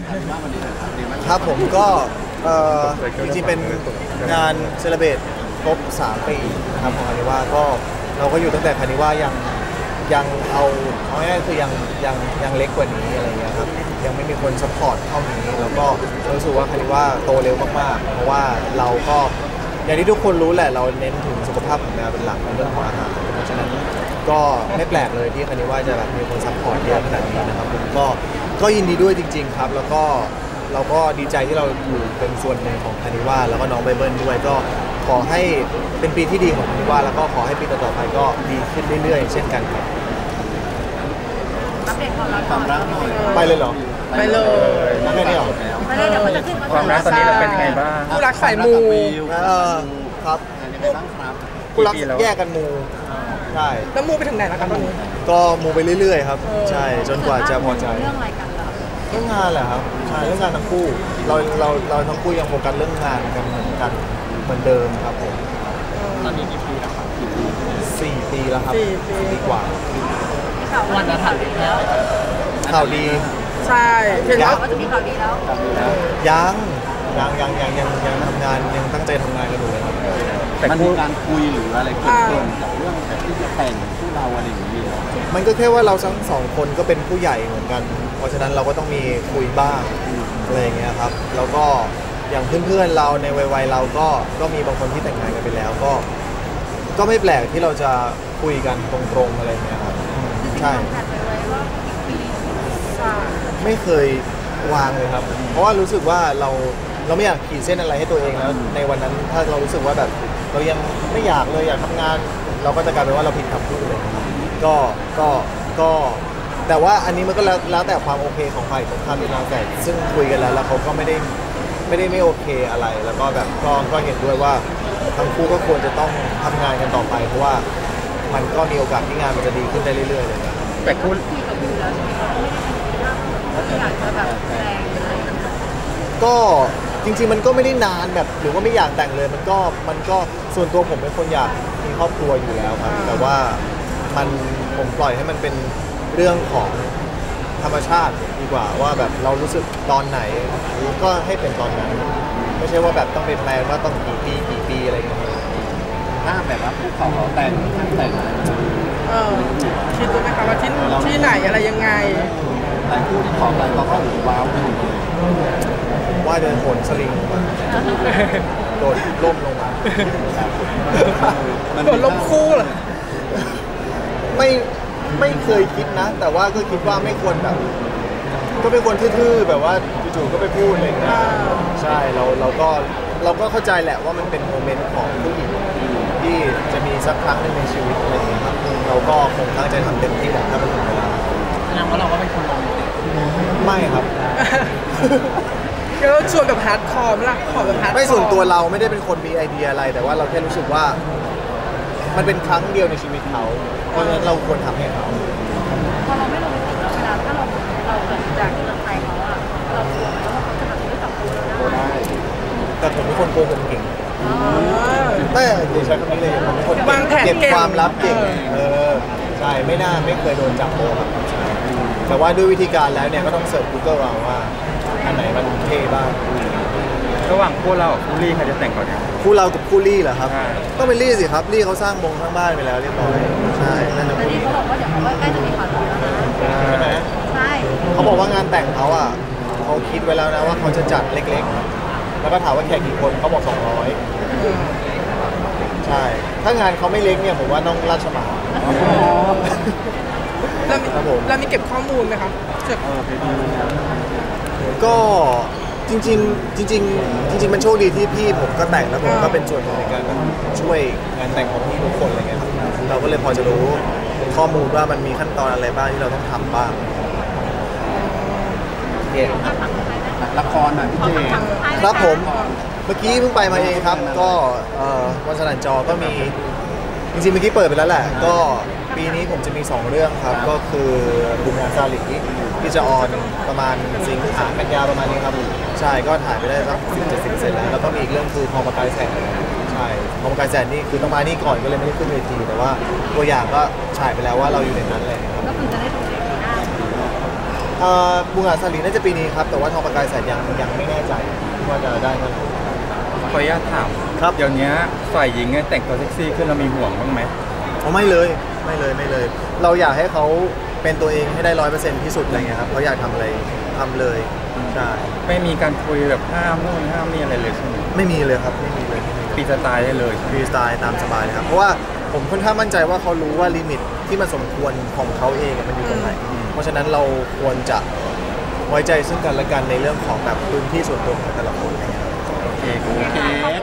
ว่าวันนี้นะครับดีมากครับผมก็จริงๆเป็นงานเซเลบรตครบ3 ปีนะครับของคานิว่าก็เราก็อยู่ตั้งแต่คานิว่ายังเอาง่ายๆคือยังเล็กกว่านี้อะไรเงี้ยครับยังไม่มีคนซัพพอร์ตเท่านี้แล้วก็รู้สึกว่าคานิว่าโตเร็วมากๆเพราะว่าเราก็อย่างที่ทุกคนรู้แหละเราเน้นถึงสุขภาพของแมวเป็นหลักในเรื่องของอาหารเพราะฉะนั้นก็ไม่แปลกเลยที่คานิว่าจะแบบมีคนซัพพอร์ตเยอะขนาดนี้นะครับผมก็ยินดีด้วยจริงๆครับแล้วก็เราก็ดีใจที่เราอยู่เป็นส่วนหนึ่งของคานิว่าแล้วก็น้องไบเบิลด้วยก็ขอให้เป็นปีที่ดีของคานิว่าแล้วก็ขอให้ปีต่อๆไปก็ดีขึ้นเรื่อยๆเช่นกันครับอัปเดตความรักหน่อยไปเลยเหรอไปเลยแค่นี้เหรอไปเลยเดี๋ยวมันจะขึ้นความรักตอนนี้เราเป็นยังไงบ้างผู้รักสายมูครับยังไงบ้างครับผู้รักแยกกันมูใช่แล้วมูไปถึงไหนแล้วครับตอนนี้ก็มูไปเรื่อยๆครับใช่จนกว่าจะพอใจเรื่องอะไรกันล่ะเรื่องงานแหละครับใช่เรื่องงานทั้งคู่เราทั้งคู่ยังโฟกัสเรื่องงานกันเหมือนเดิมครับผมตอนนี้กี่ปีแล้วครับ 4 ปีแล้วครับ4 ปีกว่าข่าววันนี้ข่าวดีแล้วข่าวดีใช่เห็นว่าว่าจะมีข่าวดีแล้วยังทำงานยังตั้งใจทำงานกันอยู่เลยครับแต่มันมีการคุยหรืออะไรเกิดขึ้นกับเรื่องแบบที่จะแต่งคู่เราอะไรอย่างนี้มันก็แค่ว่าเราทั้งสองคนก็เป็นผู้ใหญ่เหมือนกัน เพราะฉะนั้นเราก็ต้องมีคุยบ้างอะไรอย่างเงี้ยครับแล้วก็อย่างเพื่อนๆเราในวัยเราก็มีบางคนที่แต่งงานกันไปแล้วก็ไม่แปลกที่เราจะคุยกันตรงๆอะไรอย่างเงี้ยครับใช่ไม่เคยวางเลยครับเพราะว่ารู้สึกว่าเราไม่อยากขีดเส้นอะไรให้ตัวเองแล้วในวันนั้นถ้าเรารู้สึกว่าแบบเรายังไม่อยากเลยอยากทำงานเราก็จะกลายเป็นว่าเราผิดคำพูดเลยก็แต่ว่าอันนี้มันก็แล้วแต่ความโอเคของใครของข้ามเป็นแต่ซึ่งคุยกันแล้วเขาก็ไม่ได้ไม่โอเคอะไรแล้วก็แบบก็เห็นด้วยว่าทั้งคู่ก็ควรจะต้องทำงานกันต่อไปเพราะว่ามันก็มีโอกาสที่งานมันจะดีขึ้นได้เรื่อยๆเลยนะแต่คุณคุยกับอยู่แล้วใช่ไหมไม่ได้อยากจะแบบแรงอะไรก็จริงๆมันก็ไม่ได้นานแบบหรือว่าไม่อยากแต่งเลยมันก็ส่วนตัวผมเป็นคนอยากมีครอบครัวอยู่แล้วครับแต่ว่าผมปล่อยให้มันเป็นเรื่องของธรรมชาติดีกว่าว่าแบบเรารู้สึกตอนไหนก็ให้เป็นตอนนั้นไม่ใช่ว่าแบบต้องเป็นแพลนว่าต้องกี่ปีอะไรอย่างเงี้ยถ้าแบบว่าคู่เขาแต่งอะไรคิดดูไหมคะว่าที่ไหนอะไรยังไงหลายคู่ที่ขอไปเราก็ว้าวไปหมดเลยว่าเดินโขนสลิงลงมาโดดล่มลงมาโดดล่มคู่เหรอไม่เคยคิดนะแต่ว่าก็คิดว่าไม่ควรแบบก็เป็นคนทื่อๆแบบว่าจู่ๆก็ไปพูดอะไรอย่างเงี้ยใช่เราก็เข้าใจแหละว่ามันเป็นโมเมนต์ของผู้หญิงที่จะมีสักครั้งหนึ่งในชีวิตอะไรอย่างเงี้ยครับเราก็คงตั้งใจทำเต็มที่แหละถ้ามันถึงเวลาแสดงว่าเราก็เป็นคนลงไม่ครับก็ชวนแบบฮาร์ดคอร์ไหมล่ะขอแบบฮาร์ดคอร์ไม่ส่วนตัวเราไม่ได้เป็นคนมีไอเดียอะไรแต่ว่าเราแค่รู้สึกว่ามันเป็นครั้งเดียวในชีวิตเขาเพราะฉะนั้นเราควรทำให้เขาพอเราไม่ลงรูปแล้วเวลาถ้าเราเกิดจากที่เราใครเขาอะเรากลัวไหมว่าเขาจะแบบไม่จับตัวเราได้แต่ผมเป็นคนโกหกเก่งไม่เดี๋ยวใช้คำนี้เลยผมเป็นคนเก็บความลับเก่งใช่ไม่เคยโดนจับโกหกแต่ว่าด้วยวิธีการแล้วเนี่ยก็ต้องเสิร์ช Google เราว่าอันไหนมันเท่บ้างระหว่างคู่เรากับคู่ลี่ใครจะแต่งก่อนเนี่ยคู่เรากับคู่ลี่เหรอครับต้องเป็นลี่สิครับลี่เขาสร้างวงข้างบ้านไปแล้วเรียบร้อยใช่นั่นนะคู่ลี่เขาบอกว่าเดี๋ยวเขาใกล้จะมีข่าวดีแล้วนะใช่ไหมใช่เขาบอกว่างานแต่งเขาอ่ะเขาคิดไว้แล้วนะว่าเขาจะจัดเล็กๆแล้วก็ถามว่าแขกกี่คนเขาบอก200ใช่ถ้างานเขาไม่เล็กเนี่ยผมว่าต้องราชมังเรามีเก็บข้อมูลไหมครับก็จริงมันโชคดีที่พี่ผมก็แต่งแล้วผมก็เป็นส่วนหนึ่งในการช่วยงานแต่งของพี่ทุกคนอะไรเงี้ยครับเราก็เลยพอจะรู้ข้อมูลว่ามันมีขั้นตอนอะไรบ้างที่เราต้องทำบ้างละครพี่เจครับผมเมื่อกี้เพิ่งไปมาเองครับก็วันสนั่นจอก็มีจริงๆเมื่อกี้เปิดไปแล้วแหละก็ปีนี้ผมจะมี2เรื่องครับก็คือบุญงานซาลิที่จะออนประมาณสิงหากันยาประมาณนี้ครับใช่ก็ถ่ายไปได้สัก70%แล้วก็มีอีกเรื่องคือทองประกายแสงใช่ทองประกายแสงนี่คือต้องมานี่ก่อนก็เลยไม่ได้ขึ้นเวทีแต่ว่าตัวอย่างก็ฉายไปแล้วว่าเราอยู่ในนั้นเลยครับก็คือจะได้ดูในปีหน้าบูงาสลีน่าจะปีนี้ครับแต่ว่าทองประกายแสนยังไม่แน่ใจว่าจะได้เมื่อไหร่ขออนุญาตถามครับเดี๋ยวนี้ฝ่ายหญิงเนี่ยแต่งตัวเซ็กซี่ขึ้นเรามีห่วงบ้างไหมอ๋อไม่เลย เราอยากให้เขาเป็นตัวเองให้ได้100%ที่สุดอะไรเงี้ยครับเขาอยากทำอะไรทำเลยใช่ไม่มีการคุยแบบห้ามนู่นห้ามนี่อะไรเลยใช่ไหมไม่มีเลยครับไม่มีเลยปีสไตล์ได้เลยฟรีสไตล์ตามสบายเลยครับเพราะว่าผมค่อนข้างมั่นใจว่าเขารู้ว่าลิมิตที่มันสมควรของเขาเองมันอยู่ตรงไหนเพราะฉะนั้นเราควรจะไว้ใจซึ่งกันและกันในเรื่องของแบบพื้นที่ส่วนตัวของแต่ละคนอะไรเงี้ยโอเคโอเค